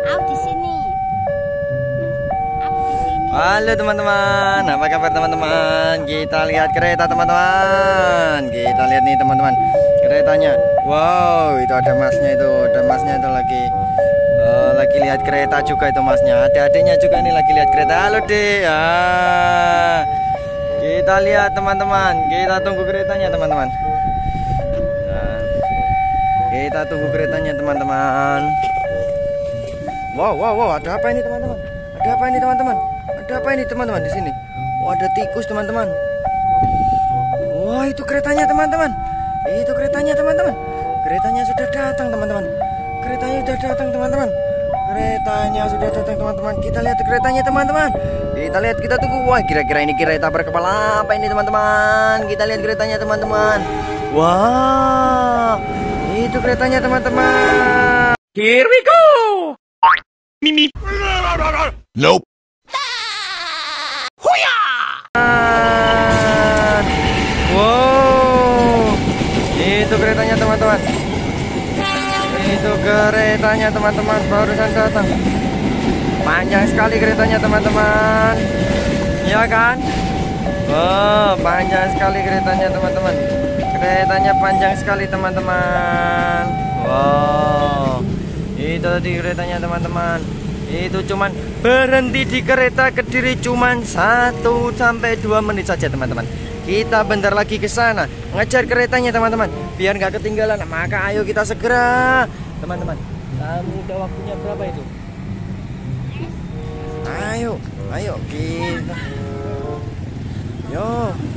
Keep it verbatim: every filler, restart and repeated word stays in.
Aku di sini. Aku di sini. Halo teman-teman, apa kabar teman-teman? Kita lihat kereta teman-teman. Kita lihat nih teman-teman, keretanya. Wow, itu ada masnya itu, ada masnya itu lagi uh, lagi lihat kereta juga itu masnya. Ada adiknya juga nih lagi lihat kereta. Halo dek. Ah, kita lihat teman-teman. Kita tunggu keretanya teman-teman. Nah, kita tunggu keretanya teman-teman. Wow, wow, wow, ada apa ini teman-teman? Ada apa ini teman-teman? Ada apa ini teman-teman di sini? Oh, ada tikus teman-teman. Wah, itu keretanya teman-teman. Itu keretanya teman-teman. Keretanya sudah datang teman-teman. Keretanya sudah datang teman-teman. Keretanya sudah datang teman-teman. Kita lihat keretanya teman-teman. Kita lihat, kita tunggu. Wah, kira-kira ini kereta berkepala apa ini teman-teman? Kita lihat keretanya teman-teman. Wah, itu keretanya teman-teman. Here we go. Mimi. Nope. Wow, itu keretanya teman-teman. Itu keretanya teman-teman, barusan datang. Panjang sekali keretanya teman-teman. Ya kan? Oh, panjang sekali keretanya teman-teman. Keretanya panjang sekali teman-teman. Wow, itu tadi keretanya teman-teman. Itu cuman berhenti di kereta Kediri cuman satu sampai dua menit saja teman-teman. Kita bentar lagi ke sana ngejar keretanya teman-teman, biar nggak ketinggalan. Maka ayo kita segera teman-teman. Kamu udah waktunya berapa itu? Ayo, ayo kita. Yo.